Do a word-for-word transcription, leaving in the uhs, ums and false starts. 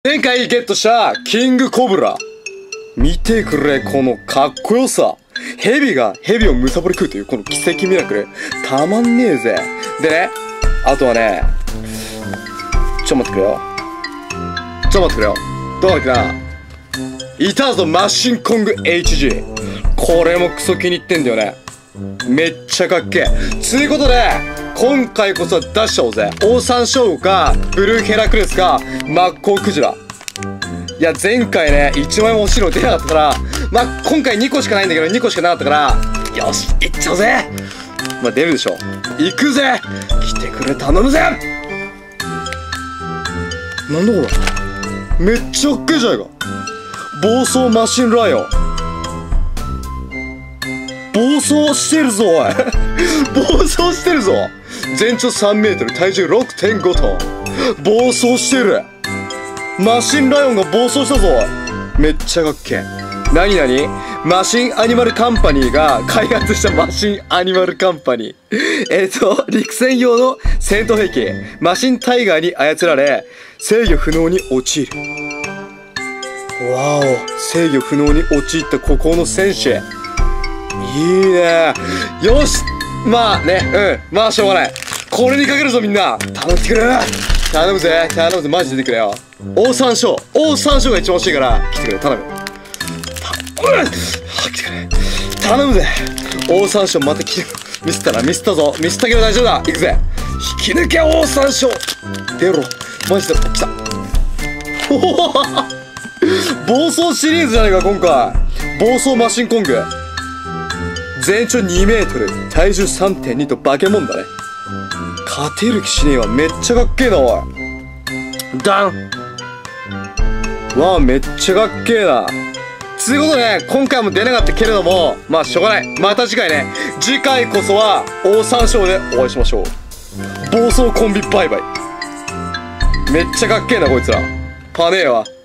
前回ゲットしたキングコブラ。見てくれ、このかっこよさ。ヘビがヘビをむさぼり食うというこの奇跡ミラクル。たまんねえぜ。でね、あとはね、ちょ待ってくれよ。ちょ待ってくれよ。どうだっけな。いたぞ、マシンコング エイチジー。これもクソ気に入ってんだよね。めっちゃかっけえ。つうことで、今回こそは出しちゃおうぜ。オオサンショウウオか、ブルーヘラクレスか、マッコウクジラ。いや、前回ね、いちまいも欲しいの出なかったから、まあ、今回にこしかないんだけど、にこしかなかったから、よし、いっちゃおうぜ。まあ、出るでしょ。行くぜ。来てくれ、頼むぜ。なんだこれ。めっちゃかっけえじゃないか。暴走マシンライオン。暴走してるぞ、おい。暴走してるぞ。全長さんメートル、体重 ろくてんごトン。暴走してる。マシンライオンが暴走したぞ。めっちゃかっけえ。なになにマシンアニマルカンパニーが開発したマシンアニマルカンパニー。えっと、陸戦用の戦闘兵器、マシンタイガーに操られ、制御不能に陥る。わお、制御不能に陥った孤高の戦士。いいね。よし、まあね、うん、まあしょうがない。これにかけるぞみんな。頼ってくれ。頼むぜ、頼むぜ、マジで出てくれよ。オオサンショウ、オオサンショウが一番欲しいから来てくれ、頼む。頼む。来てくれ。頼むぜ。オオサンショウまた来て、ミスったな、ミスったぞ。ミスったけど大丈夫だ。行くぜ。引き抜け、オオサンショウ。出ろ。マジで、来た。おお暴走シリーズじゃないか、今回。暴走マシンコング。全長にメートル、体重 さんてんに と化け物だね。勝てる気しねえわ。めっちゃかっけえな、おい。ダン。わあ、めっちゃかっけえな。つうことでね、今回も出なかったけれども、まあしょうがない。また次回ね。次回こそは、オオサンショウでお会いしましょう。暴走コンビバイバイ。めっちゃかっけえな、こいつら。パネーわ。